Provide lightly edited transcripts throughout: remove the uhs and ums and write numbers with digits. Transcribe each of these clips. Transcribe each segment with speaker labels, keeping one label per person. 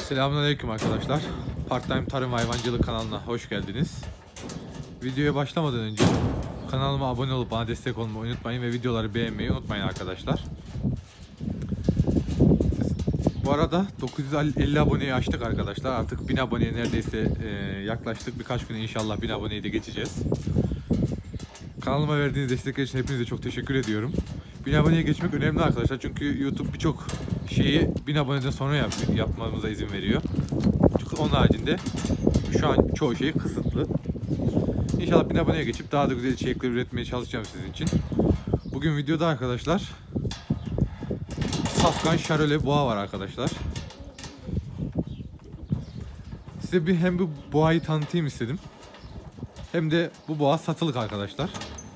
Speaker 1: Selamünaleyküm arkadaşlar. Part-Time Tarım Hayvancılık kanalına hoş geldiniz. Videoya başlamadan önce kanalıma abone olup bana destek olmayı unutmayın ve videoları beğenmeyi unutmayın arkadaşlar. Bu arada 950 aboneyi açtık arkadaşlar. Artık 1000 aboneye neredeyse yaklaştık. Birkaç gün inşallah 1000 aboneyi de geçeceğiz. Kanalıma verdiğiniz destekler için hepinize çok teşekkür ediyorum. 1000 aboneye geçmek önemli arkadaşlar. Çünkü YouTube birçok şeyi 1000 aboneden sonra yapmamıza izin veriyor. Çünkü onun haricinde şu an çoğu şey kısıtlı. İnşallah 1000 aboneye geçip daha da güzel içerikler üretmeye çalışacağım sizin için. Bugün videoda arkadaşlar Safkan Şarole boğa var arkadaşlar. Size hem bu boğayı tanıtayım istedim. Hem de bu boğa satılık arkadaşlar.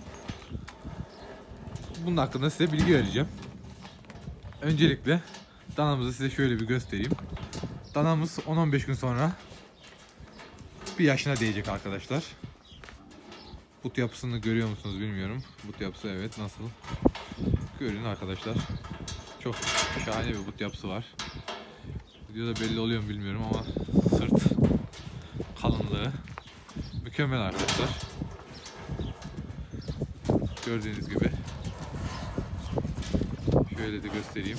Speaker 1: Bunun hakkında size bilgi vereceğim. Öncelikle danamızı size şöyle bir göstereyim. Danamız 10-15 gün sonra bir yaşına değecek arkadaşlar. But yapısını görüyor musunuz bilmiyorum. But yapısı evet, nasıl? Görün arkadaşlar. Çok şahane bir but yapısı var. Videoda belli oluyor mu bilmiyorum ama sırt kalınlığı mükemmel arkadaşlar. Gördüğünüz gibi. Şöyle de göstereyim.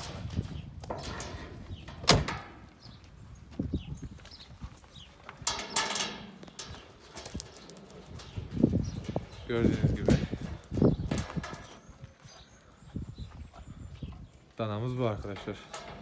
Speaker 1: Gördüğünüz gibi. Danamız bu arkadaşlar.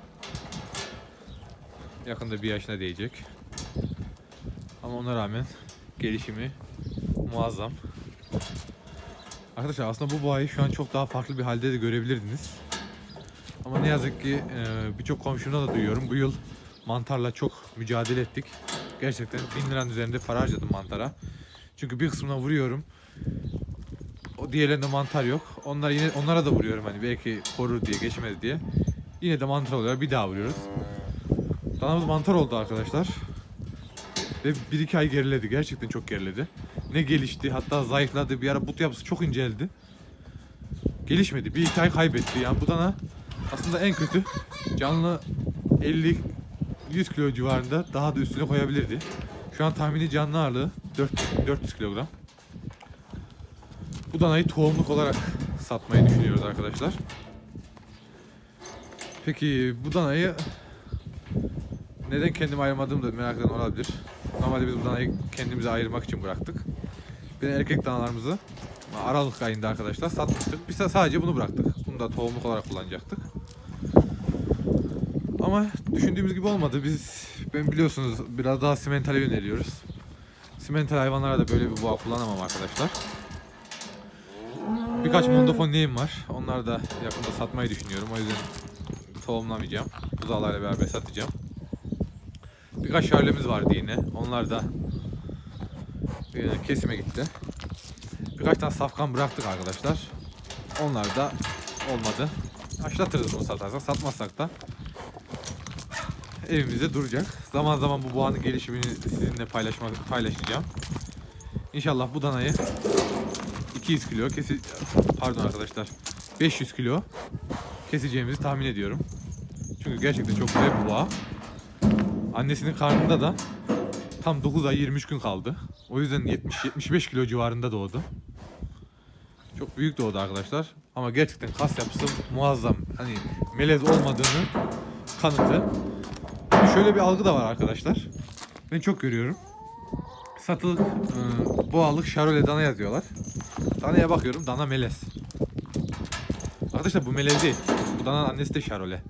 Speaker 1: Yakında bir yaşına değecek. Ama ona rağmen gelişimi muazzam. Arkadaşlar aslında bu boğayı şu an çok daha farklı bir halde de görebilirdiniz. Ama ne yazık ki birçok komşumdan da duyuyorum. Bu yıl mantarla çok mücadele ettik. Gerçekten 1000 liranın üzerinde para harcadım mantara. Çünkü bir kısmına vuruyorum. O diğerlerinde mantar yok. Onlara da vuruyorum hani belki korur diye, geçmez diye. Yine de mantar oluyor. Bir daha vuruyoruz. Danamız mantar oldu arkadaşlar. Ve 1-2 ay geriledi. Gerçekten çok geriledi. Ne gelişti, hatta zayıfladı. Bir ara but yapısı çok inceldi. Gelişmedi. 1-2 ay kaybetti. Yani bu dana aslında en kötü canlı 50-100 kilo civarında, daha da üstüne koyabilirdi. Şu an tahmini canlı ağırlığı 400 kilogram. Bu danayı tohumluk olarak satmayı düşünüyoruz arkadaşlar. Peki bu danayı neden kendim ayırmadığımı da merak eden olabilir. Normalde biz bu danayı kendimize ayırmak için bıraktık. Bir erkek danalarımızı Aralık ayında arkadaşlar satmıştık. Biz sadece bunu bıraktık. Bunu da tohumluk olarak kullanacaktık. Ama düşündüğümüz gibi olmadı. Ben biliyorsunuz biraz daha simentale yöneliyoruz. Simental hayvanlara da böyle bir boğa kullanamam arkadaşlar. Birkaç mondofon neyim var. Onları da yakında satmayı düşünüyorum. O yüzden tohumlamayacağım. Buzağlarla beraber satacağım. Birkaç şarlemiz vardı yine. Onlar da kesime gitti. Birkaç tane safkan bıraktık arkadaşlar. Onlar da olmadı. Aşlatırız bunu satarsak. Satmazsak da evimizde duracak. Zaman zaman bu boğanın gelişimini sizinle paylaşacağım. İnşallah bu danayı 200 kilo pardon arkadaşlar 500 kilo keseceğimizi tahmin ediyorum. Çünkü gerçekten çok güzel bir boğa. Annesinin karnında da tam 9 ay 23 gün kaldı. O yüzden 70-75 kilo civarında doğdu. Çok büyük doğdu arkadaşlar. Ama gerçekten kas yapısı muazzam. Hani melez olmadığını kanıtı. Şöyle bir algı da var arkadaşlar. Ben çok görüyorum. Satılık boğalık Şarole dana yazıyorlar. Danaya bakıyorum, dana melez. Arkadaşlar bu melez değil. Bu dananın annesi de Şarole.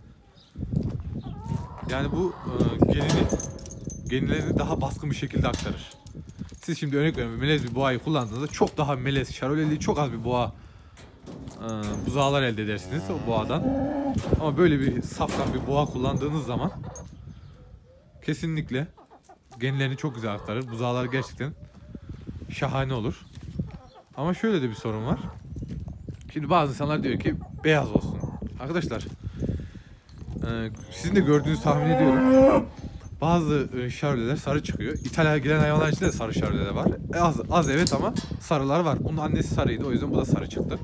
Speaker 1: Yani bu genlerini daha baskın bir şekilde aktarır. Siz şimdi örnek veriyorum, melez bir boğayı kullandığınızda çok daha melez, Şaroleli çok az bir boğa buzağlar elde edersiniz o boğadan. Ama böyle bir safkan bir boğa kullandığınız zaman kesinlikle genlerini çok güzel aktarır. Buzağlar gerçekten şahane olur. Ama şöyle de bir sorun var. Şimdi bazı insanlar diyor ki beyaz olsun. Arkadaşlar sizin de gördüğünüzü tahmin ediyorum. Bazı şaroleler sarı çıkıyor. İtalya'ya gelen hayvanlar içinde de sarı şaroleler var. Az evet ama sarılar var. Bunun annesi sarıydı, o yüzden bu da sarı çıktı.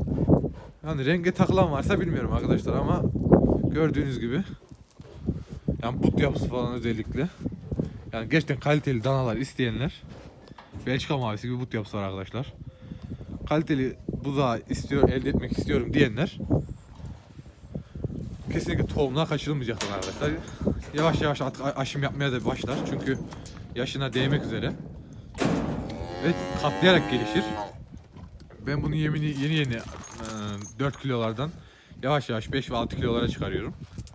Speaker 1: Yani renge takılan varsa bilmiyorum arkadaşlar ama gördüğünüz gibi Yani but yapısı falan özellikle. Yani gerçekten kaliteli danalar isteyenler, Belçika mavisi gibi but yapısı var arkadaşlar. Kaliteli buzağı elde etmek istiyorum diyenler kesinlikle tohumlar kaçırılmayacaktır arkadaşlar. Yavaş yavaş aşım yapmaya da başlar çünkü yaşına değmek üzere ve katlayarak gelişir. Ben bunu yeni 4 kilolardan yavaş yavaş 5 ve 6 kilolara çıkarıyorum.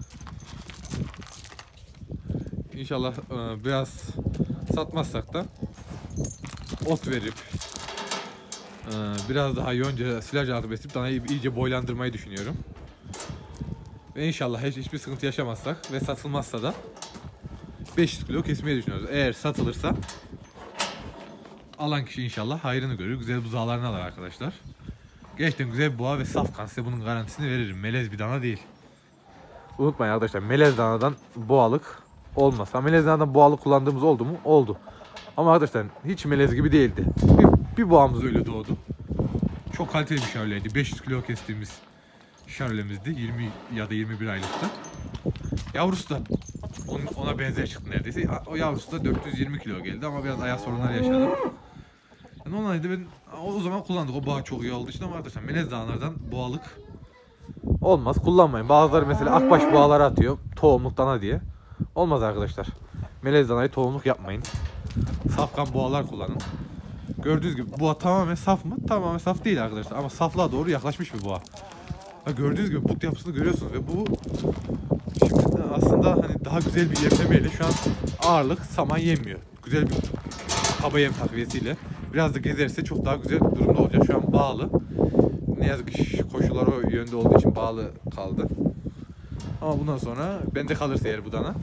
Speaker 1: İnşallah biraz satmazsak da ot verip biraz daha yonca silaj altı besleyip danayı iyice boylandırmayı düşünüyorum. Ve inşallah hiçbir sıkıntı yaşamazsak ve satılmazsa da 500 kilo kesmeyi düşünüyoruz. Eğer satılırsa alan kişi inşallah hayrını görür. Güzel buzağlarını alır arkadaşlar. Gerçekten güzel bir boğa ve safkan, size bunun garantisini veririm. Melez bir dana değil. Unutmayın arkadaşlar, melez danadan boğalık olmaz. Melez danadan boğalık kullandığımız oldu mu? Oldu. Ama arkadaşlar hiç melez gibi değildi. Bir boğamız öyle doğdu. Çok kaliteli bir şaroleydi. 500 kilo kestiğimiz şarolemizdi. 20 ya da 21 aylıktı. Yavrusu da ona benzer çıktı neredeyse. O yavrusu da 420 kilo geldi ama biraz ayak sorunları yaşadı. Yani onun halinde ben o zaman kullandık. O boğa çok iyi olduğu için ama arkadaşlar melez danalardan boğalık olmaz. Kullanmayın. Bazıları mesela akbaş boğaları atıyor. Tohumluk dana diye. Olmaz arkadaşlar. Melez danayı tohumluk yapmayın. Safkan boğalar kullanın. Gördüğünüz gibi boğa tamamen saf mı? Tamamen saf değil arkadaşlar. Ama saflığa doğru yaklaşmış bir boğa. Gördüğünüz gibi but yapısını görüyorsunuz ve bu şimdi aslında hani daha güzel bir yemlemeyle şu an ağırlık saman yemiyor. Güzel bir kaba yem takviyesiyle biraz da gezerse çok daha güzel bir durumda olacak. Şu an bağlı. Ne yazık ki koşullar o yönde olduğu için bağlı kaldı. Ama bundan sonra bende kalırsa eğer bu dana,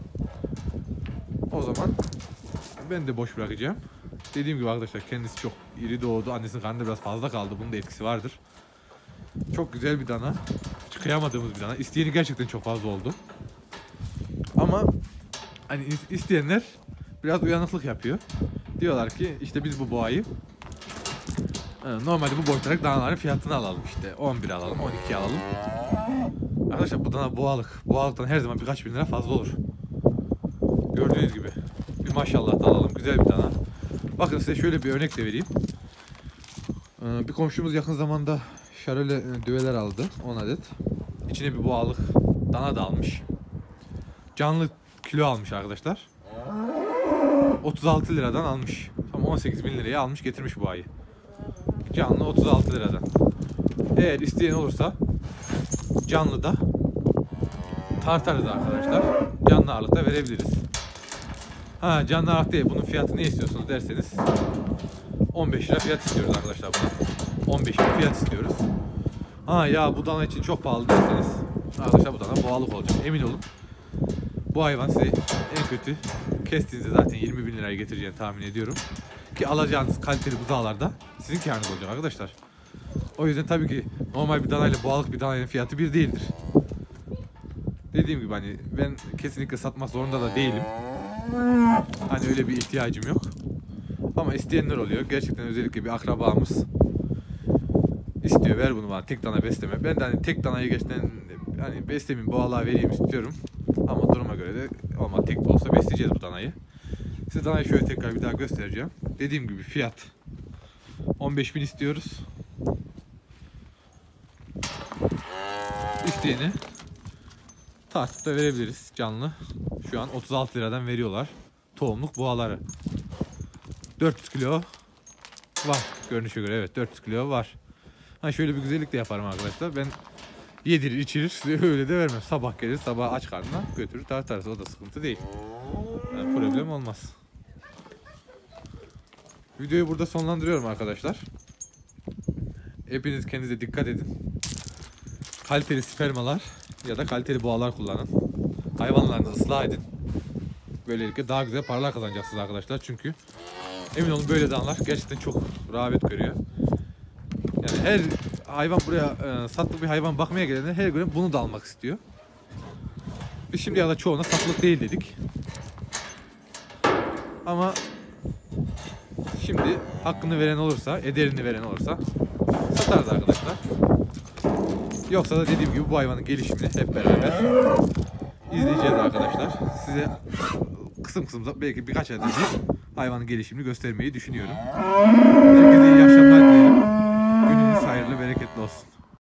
Speaker 1: o zaman ben de boş bırakacağım. Dediğim gibi arkadaşlar kendisi çok iri doğdu. Annesinin karnında biraz fazla kaldı. Bunun da etkisi vardır. Çok güzel bir dana. Hiç kıyamadığımız bir dana. İsteyeni gerçekten çok fazla oldu. Ama hani isteyenler biraz uyanıklık yapıyor. Diyorlar ki işte biz bu boğayı normalde bu boyutarak danaların fiyatını alalım işte. 11 alalım, 12 alalım. Arkadaşlar bu dana boğalık. Boğalıktan her zaman birkaç bin lira fazla olur. Gördüğünüz gibi. Bir maşallah da alalım. Güzel bir dana. Bakın size şöyle bir örnek de vereyim. Bir komşumuz yakın zamanda şarole düveler aldı. 10 adet. İçine bir boğalık dana da almış. Canlı kilo almış arkadaşlar. 36 liradan almış. Tam 18 bin liraya almış getirmiş bu ayı. Canlı 36 liradan. Eğer isteyen olursa canlı da tartarız arkadaşlar. Canlı ağırlıkta verebiliriz. Canlı ağırlık değil. Bunun fiyatı ne istiyorsunuz derseniz 15 lira fiyat istiyoruz arkadaşlar buna. 15 lira fiyat istiyoruz. Ya bu dana için çok pahalı derseniz arkadaşlar bu dana boğalık olacak. Emin olun. Bu hayvan size en kötü kestiğinizde zaten 20 bin liraya getireceğini tahmin ediyorum. Ki alacağınız kaliteli buzağlarda sizin kârınız olacak arkadaşlar. O yüzden tabii ki normal bir danayla boğalık bir dananın fiyatı bir değildir. Dediğim gibi hani ben kesinlikle satmak zorunda da değilim. Hani öyle bir ihtiyacım yok. Ama isteyenler oluyor. Gerçekten özellikle bir akrabamız istiyor, ver bunu bana tek dana besleme. Ben de hani tek danayı gerçekten hani beslemeyeyim, boğalığa vereyim istiyorum. Ama duruma göre de olmadı, tek de olsa besleyeceğiz bu danayı. Size danayı şöyle tekrar bir daha göstereceğim. Dediğim gibi fiyat 15.000 istiyoruz. İsteyeni tartıp da verebiliriz canlı. Şu an 36 liradan veriyorlar tohumluk boğaları. 400 kilo var görünüşe göre, evet 400 kilo var. Şöyle bir güzellik de yaparım arkadaşlar. Ben yedirir içirir size öyle de vermem. Sabah gelir, sabah aç karnına götürür tartarız, o da sıkıntı değil. Yani problem olmaz. Videoyu burada sonlandırıyorum arkadaşlar. Hepiniz kendinize dikkat edin. Kaliteli spermalar ya da kaliteli boğalar kullanın. Hayvanlarınızı ıslah edin. Böylelikle daha güzel paralar kazanacaksınız arkadaşlar. Çünkü emin olun böyle danalar gerçekten çok rağbet görüyor. Yani her hayvan buraya satılık bir hayvan bakmaya gelenler her gün bunu da almak istiyor. Biz şimdiye kadar çoğuna satılık değil dedik. Ama şimdi hakkını veren olursa, ederini veren olursa satarız arkadaşlar. Yoksa da dediğim gibi bu hayvanın gelişimini hep beraber izleyeceğiz arkadaşlar. Size kısım kısım belki birkaç ayda bir hayvanın gelişimini göstermeyi düşünüyorum. Herkese iyi